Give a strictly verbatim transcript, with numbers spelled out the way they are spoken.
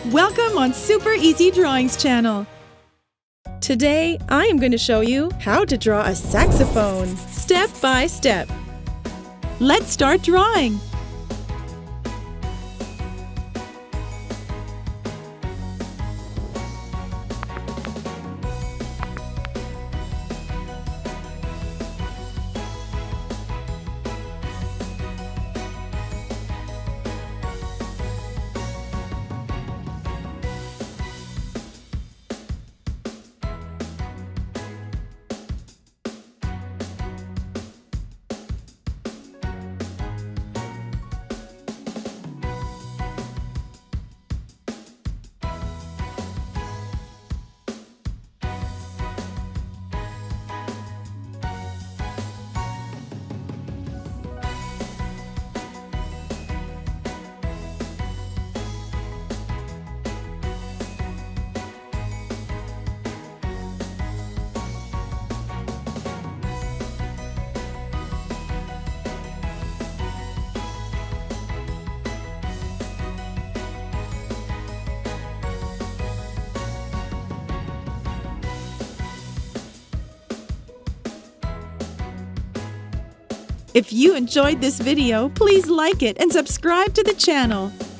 Welcome on Super Easy Drawings channel. Today, I am going to show you how to draw a saxophone, step by step. Let's start drawing. If you enjoyed this video, please like it and subscribe to the channel.